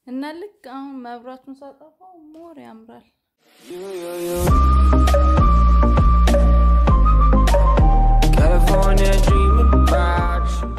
እና ልክ አሁን መብራቱን ሳጠፋው ሞር ያምራል። California dreaming about you.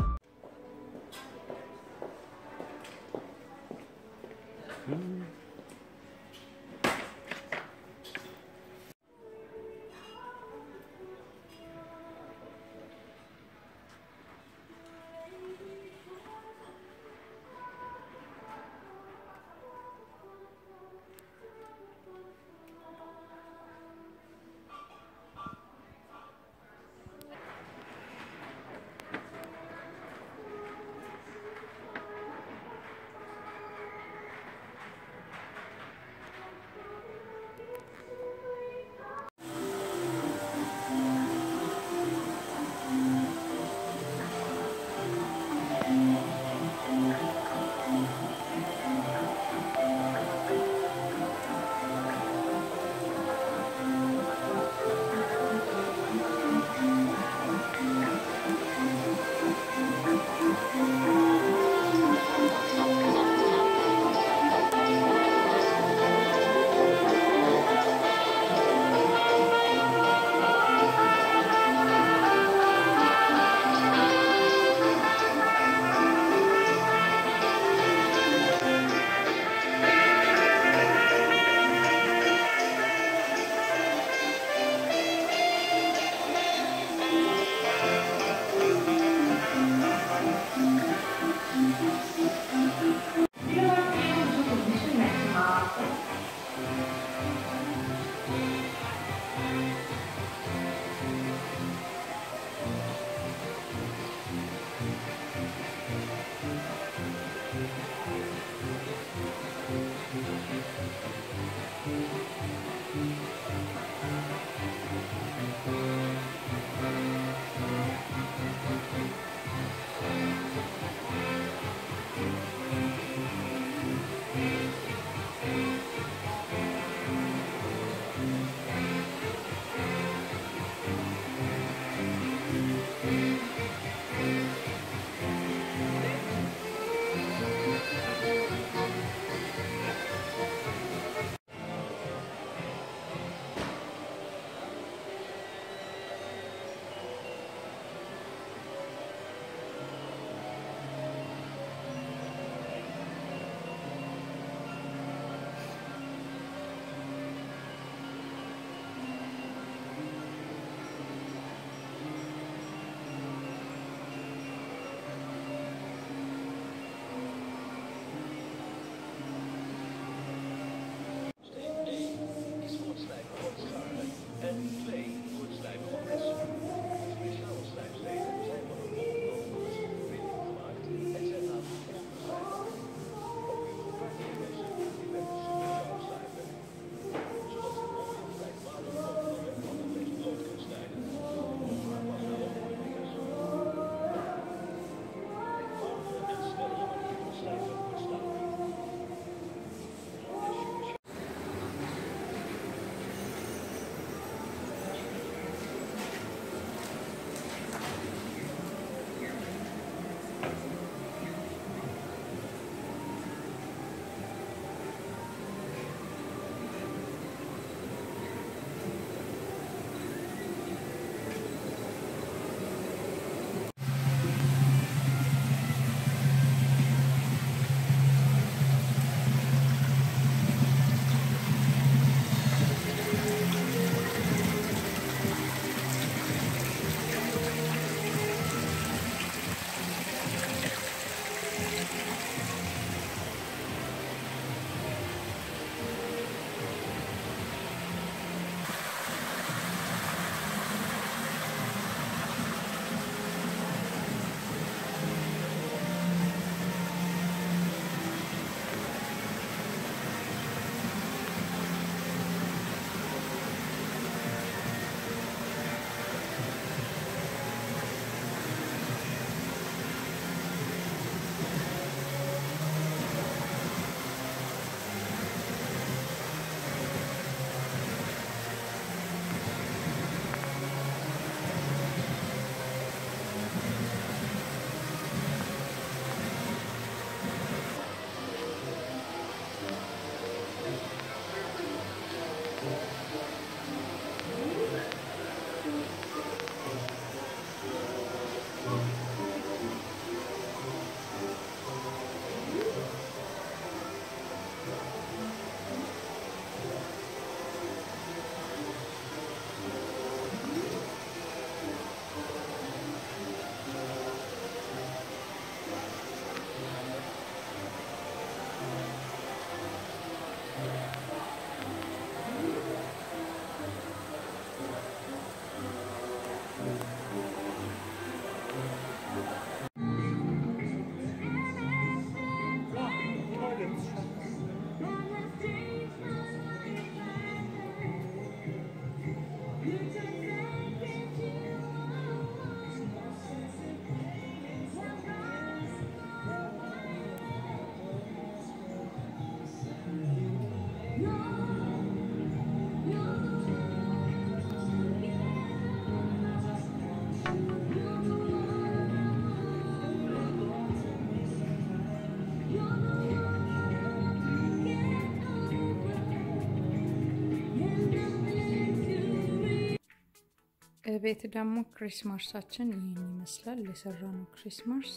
ለቤት ደግሞ ክሪስማሳችን ይሄን ይመስላል ለሰራነው ክሪስማስ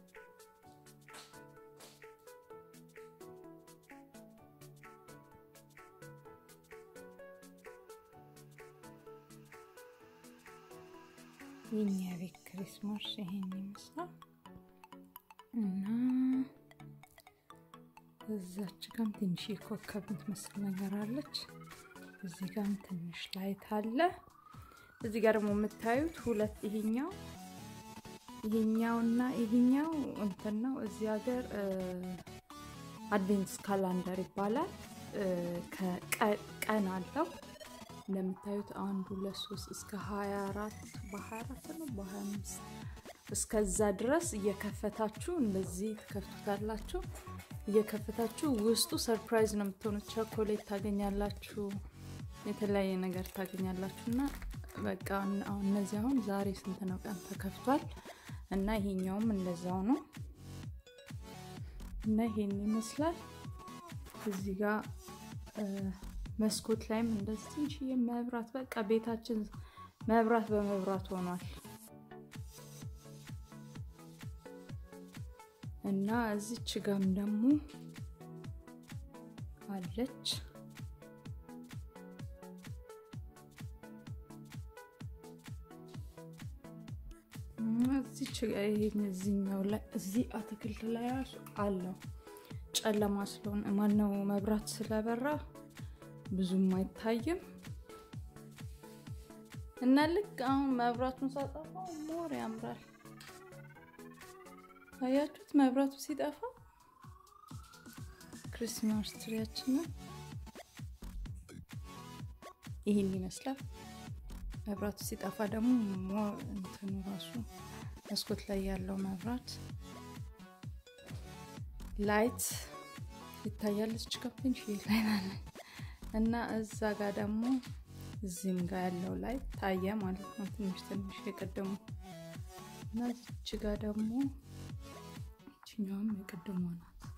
የኛ ቤት ክሪስማስ ይሄን ይመስላል እና እዛች ጋር ትንሽ ኮከብ የምትመስል ነገር አለች እዚህ ጋር ትንሽ ላይት አለ እዚህ ጋር ደግሞ የምታዩት ሁለት ይሄኛውና ይሄኛው እንትን ነው እዚህ ሀገር አድቬንትስ ካላንደር ይባላል ከቀን አለው ለምታዩት 1 2 3 እስከ 24 በ24 ነው በ25 እስከዛ ድረስ እየከፈታችሁ እንደዚህ ተከፍቱታላችሁ እየከፈታችሁ ውስጡ ሰርፕራይዝ ነው የምትሆኑት ቸኮሌት ታገኛላችሁ የተለያየ ነገር ታገኛላችሁና በቃ አሁን እነዚህ አሁን ዛሬ ስንት ነው ቀን ተከፍቷል እና ይሄኛውም እንደዛው ነው እና ይሄን ይመስላል እዚህ ጋር መስኮት ላይም እንደዚህ የመብራት በቃ ቤታችን መብራት በመብራት ሆኗል እና እዚች ጋም ደግሞ አለች እዚች እዚህኛው ላይ እዚህ አትክልት ላይ አለው ጨለማ ስለሆነ ማነው መብራት ስለበራ ብዙም አይታይም እና ልክ አሁን መብራቱን ሳጠፋው ሞር ያምራል አያችሁት መብራቱ ሲጠፋ ክሪስማስ ትሪያችን ይሄን ይመስላል መብራቱ ሲጠፋ ደግሞ እንትኑ ራሱ መስኮት ላይ ያለው መብራት ላይት ይታያል እዚህ ከፍንሽ ይላል እና እዛ ጋር ደግሞ እዚህም ጋር ያለው ላይት ታየ ማለት ነው ትንሽ የቀደሙ እና እዚህ ጋር ደግሞ እቺኛውም የቀደሙ ናት